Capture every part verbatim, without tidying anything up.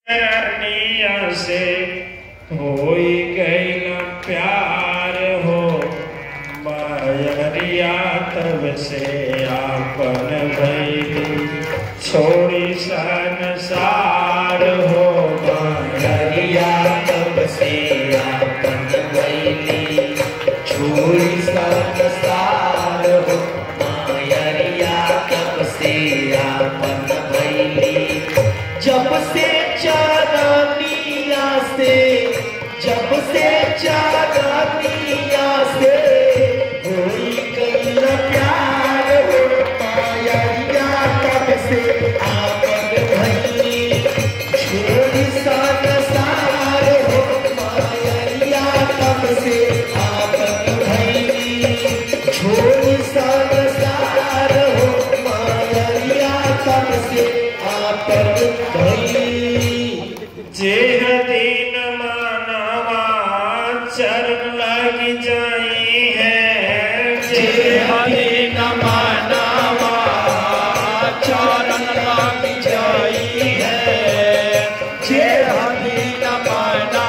रनिया से होई गईल प्यार हो मायरिया तब से आपन भइली छोड़ी संसार हो मायरिया तब से आपन भइली छोड़ी संसार हो मायरिया तब से आपन भइली जब से चांदनिया से जब से चांदनिया से होई गईल प्यार हो मायरिया तब से आपन भइली छोड़ी संसार हो मायरिया तब से आपन भइली छोड़ी संसार हो मायरिया तब से आपन भइली जेह दिन मानवा चरण लगी जाई है जेह दिन मानवा चरण लगी जाई है जेह दिन मानवा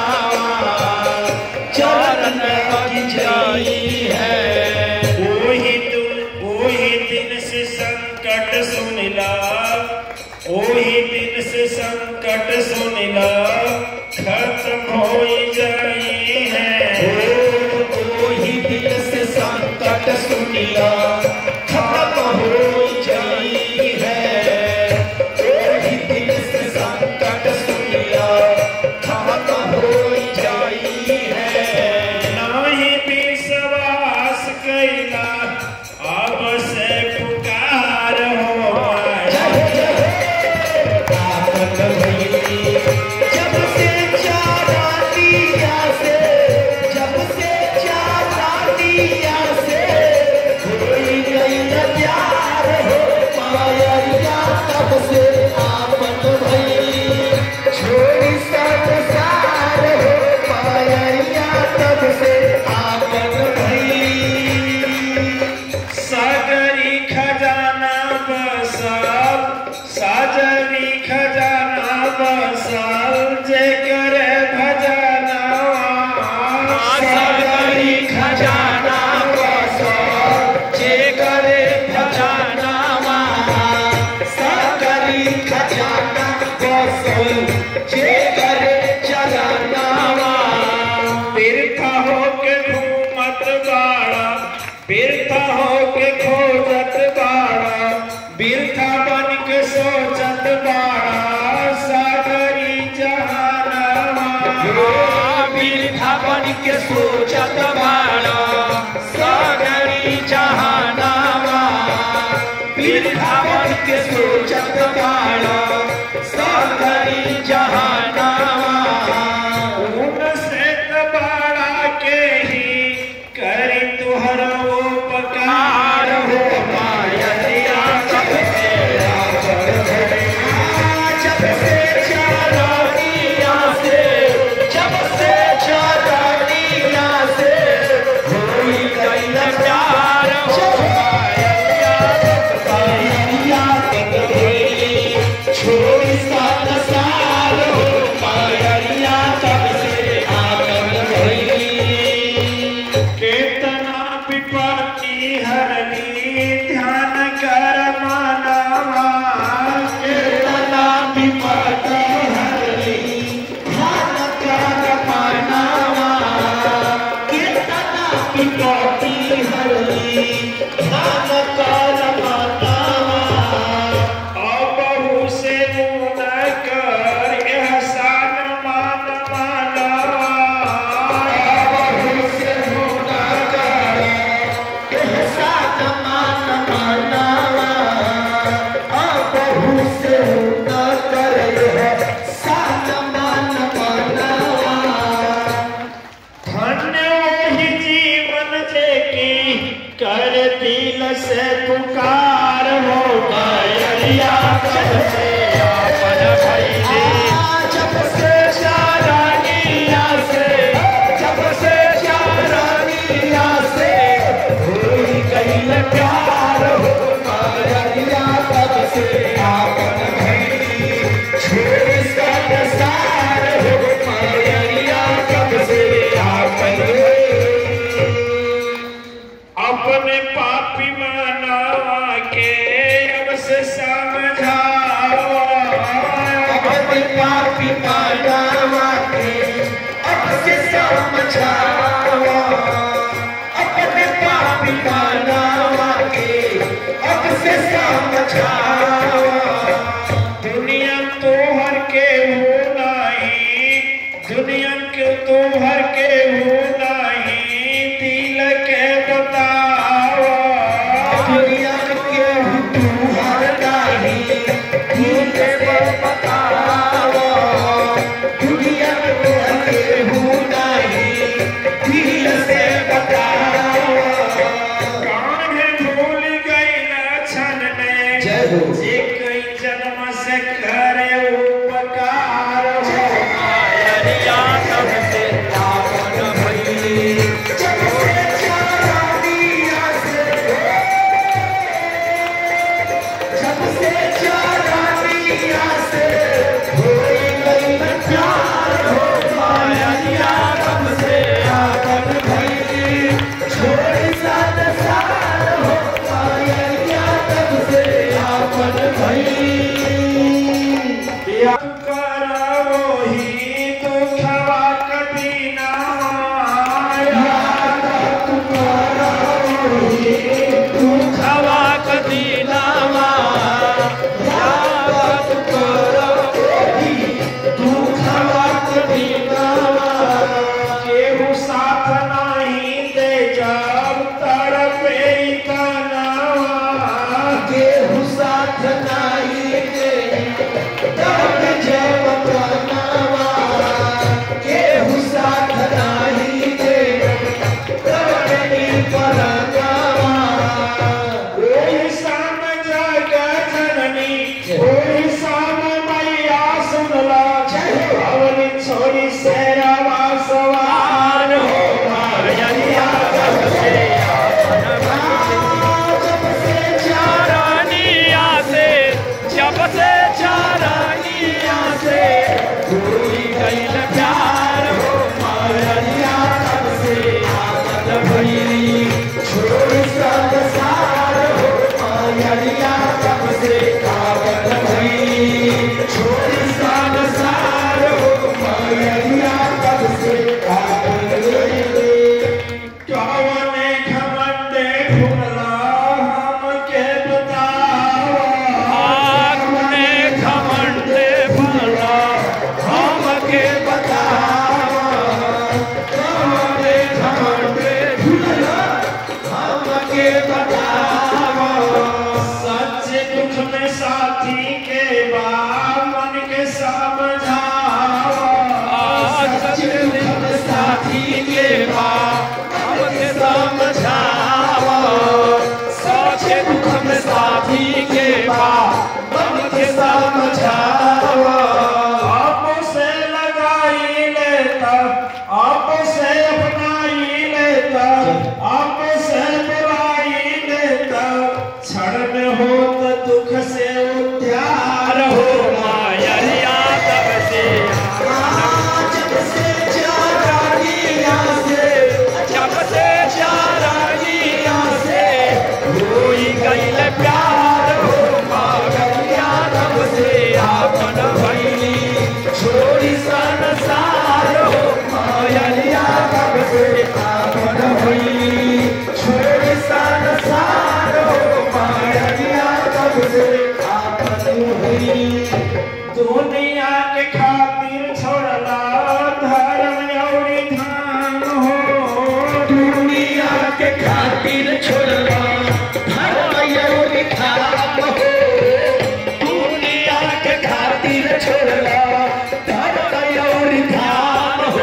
चरण लगी जाई है ओही तुम ओही दिन से संकट सुनिला ओही दिन से संकट सुनिला खत्म हो जाई है ओही दिन से संकट सुनिला खत्म हो जाई है ओही दिन से संकट सुनिला खत्म हो जाई है नाही विश्वास कैला अब से पुकार हो जब से चांदनिया से जब से चांदनिया से होई गईल प्यार हो मायरिया तब से आपन भइली छोड़ी संसार हो मायरिया तब से आपन भइली सागरी खजाना बसाल साजरी खजाना बसाल जे करे भजनवा सागरी खजाना बसाल जे करे भजनवा सागरी खजाना बसाल जे करे चलनवा बिरथा होके घूमत बाड़ा बिरथा होके खोजत बाड़ा बिरथा बन के सोचत बाड़ा सागरी जहानवा बिरथा बन के सोचत बाड़ा सागरी जहानवा बिरथा बन के सोचत बाड़ा सागरी जहानवा ऊन से बाड़ा के ही करी तुहर उपकार हो मायरिया तब से आपन भइली जब से चांदनिया से जब से चांदनिया से अपने पापी मानवा के अब से समझावा, अपने पापी मानवा के अब से समझावा। दुनिया तो हर के हो नहीं, दुनिया के तो हर के हो नहीं, दिल के बतावा। दुनिया के तू हर नहीं, दिल के बतावा। दुनिया के हूँ नहीं, दिल से बतावा। कान्हे भूल गई न क्षण में, जय हो। जे कई जन्म से करे उपकार हो। मायरिया तब से रावण भइली, जब से चारानिया से, जब से चारानिया से होई गई प्यार हो। मायरिया तब से रावण भइली, छोड़ी संसार हो। मायरिया तब से रावण भइली। करावो ही दुखवा कभी ना आया, दुखवा कदी नावा, याद करो दुखवा कदी नावा। केहू साथ नहीं दे जब तड़पे तनावा। केहू साथ नहीं दे तब जब तनावा, केहू साथ नहीं दे तब नहीं परनावा। कोई शाम जग जननी, कोई शाम मैया सुनला, अवनी छोरी शेरवा सवार हो। मायरिया तब से जब से चारानिया से, जब से चारानिया से होई गइल प्यार हो। मायरिया तब से आमद भइली, छोड़ी संसार हो। मायरिया तब से आमद भइली, छोड़ी संसार हो। मायरिया तब से आमद भइली। कवने घमंडे ढूंढला हमके बतावा। आपने घमंडे भला हमके बतावा, हमने घमंडे भला हमके बतावा। सच्चे दुख में साथी के बा मन के समझावा। सच्चे दुख में साथी के बा हमके समझावा, सच्चे दुख में साथी के बा हमके समझावा। आपसे लगाई लेता, आपसे अपनाई लेता, आपसे बुलाई लेता, क्षण में होता दुख से उद्धार हो। मायरिया तब से जब से चारानिया से, जब से चारानिया से होई गइल प्यार हो। मायरिया तब से आपन भइली, छोड़ी संसार हो। मायरिया तब से आपन भइली, छोड़ी संसार हो। मायरिया तब से आपन भइली। दुनिया के खातिर छोड़ला धर्म और धाम हो। दुनिया के खातिर छोड़ला धर्म और धाम हो। दुनिया के खातिर छोड़ला धर्म और धाम हो।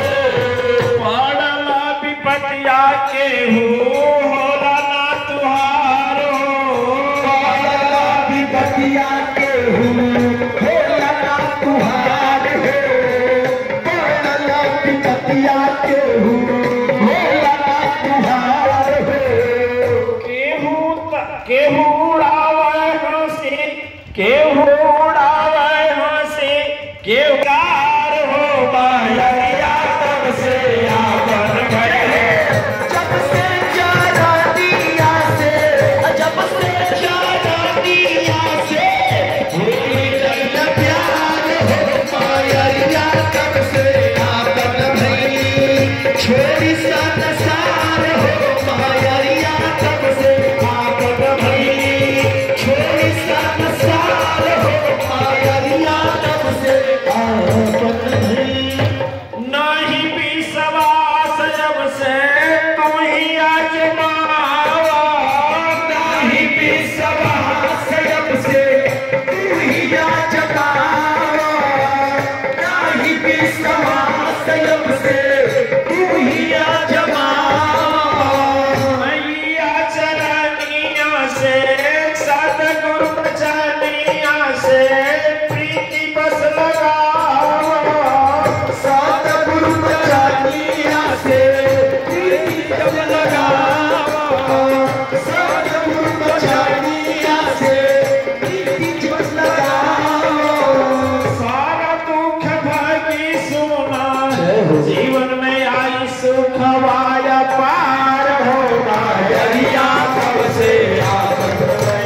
पड़ला विपतिया के हो होला ना तुहार हो। पड़ला विपतिया के हो होला ना तुहार हो। पड़ला विपतिया के हो होला ना तुहार हो। केहू त- केहू उड़ावे हंसी, केहू उड़ावे हंसी, केहू कार हो। मायरिया तब से आपन भइले, जब से चारानिया से, जब से चारानिया से होई गइल प्यार हो। समा संयम से तू ही आजमा मैया चरनिया से सतगुरु चरनिया से प्रीति बस लगाओ सतगुरु चरनिया से प्रीति जब लगाओ सतगुरु चरनिया से प्रीति जब लगाओ सारा दुख भागी सुना जीवन में आई सुख वाया पार हो मायरिया तब से आपन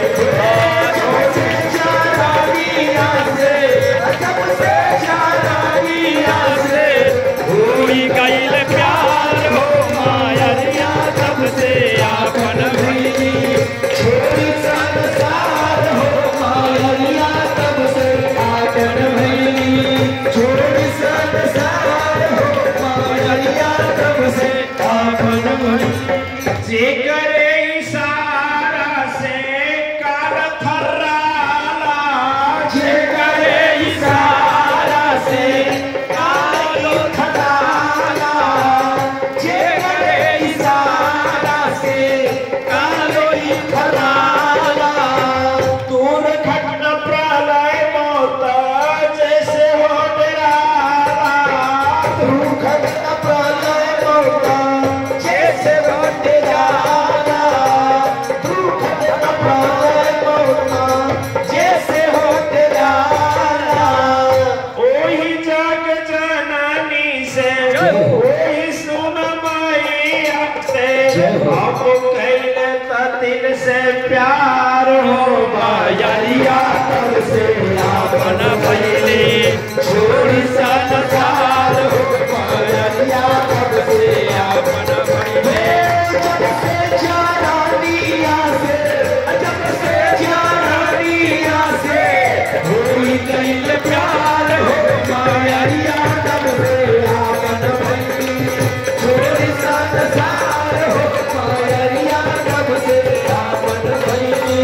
से चारानिया से जब से चारानिया से हुई गईल प्यार हो मायरिया तब से आपन भइली छोड़ी संसार हो मायरिया तब से आपन भइली छोड़ी संसार हो मायरिया तब से आपन भइली जे करे इशारा से काल थर्राला जे करे इशारा से कालो थकाला जे करे इशारा से कालो ही थकाला दूर घटन प्रलय मौत जैसे हो डराला तू खतना प्रलय मौका जैसे लौट जाला तू खतना प्रलय मौका जैसे होट जाला ओही जग जननी से ओही सुन मैया से अब कैले त दिल से प्यार हो मायरिया तब से आपन भइली छोड़ी संसार हो मायरिया तब से आपन भइली जब से चारानिया से जब से चारानिया से होई गईल प्यार हो मायरिया तब से आपन भइली छोड़ी संसार हो मायरिया तब से आपन भइली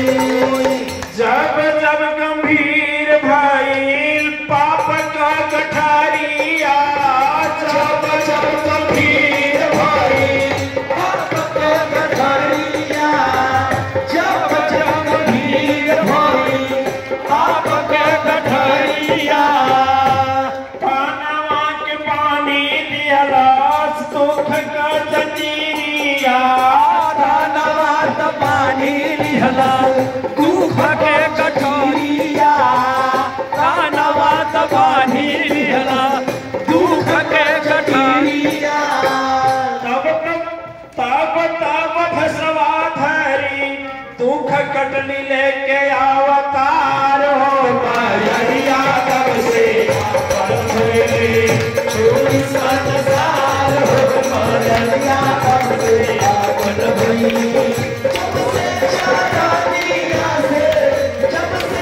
जब जब गंभीर भइल पाप का गठारिया जब जब गंभीर भइल पाप के गठारिया जब जब गंभीर भइल पाप के गठारिया पानवा के पानी दियलास दुख का जंजीरिया दानवा त पानी लिहला दुख के गठारिया दानवा त पानी लिहला दुख के गठारिया तब तब तब भसवा धरी दुख कटनी लेके अवतार हो मायरिया तब से आपन भइली छोड़ी संसार हो मायरिया तब से आपन भइली जब से चारानिया से जब से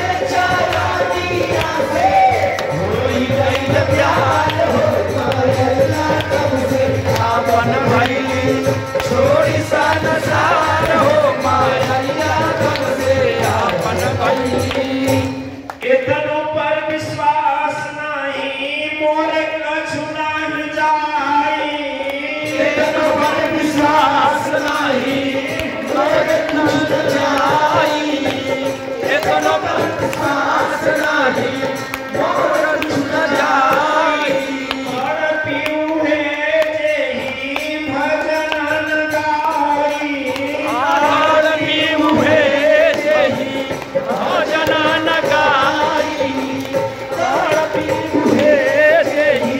चारानिया से होई गईल प्यार हो मायरिया तब से आपन भइली छोड़ी संसार हो मायरिया तब से आपन भइली इतनो पर विश्वास नहीं मोर कछु नहीं जाई एतनो पर विश्वास नाही मोर कुछ जाई एतनो पर विश्वास नाही मोर कुछ जाई और पीऊ है जेही भजन गाई आर पीऊ हे जेही भजन न गाई तार पीऊ हे जेही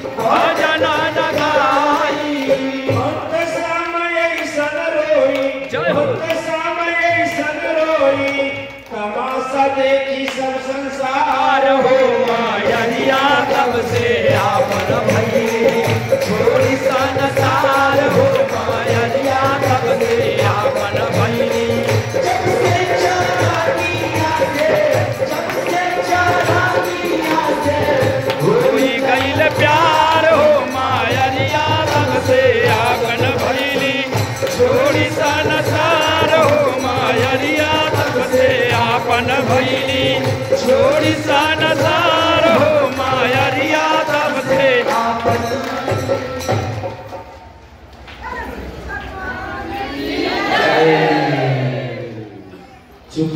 भजन न गाई भक्त समय सन रोई जय हो। भक्त समय सन रोई तमाशा देखी सब संसार हो मायरिया तब से आपन भइली छोड़ी संसार हो मायरिया तब से आपन भइली जब से चारानिया से जब से चारानिया से हुई गईल प्यार हो मायरिया तब से आपन भइली छोड़ी संसार हो मायरिया तब से आपन भइली छोड़ी संसार हो मायरिया तब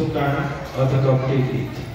time of the complete.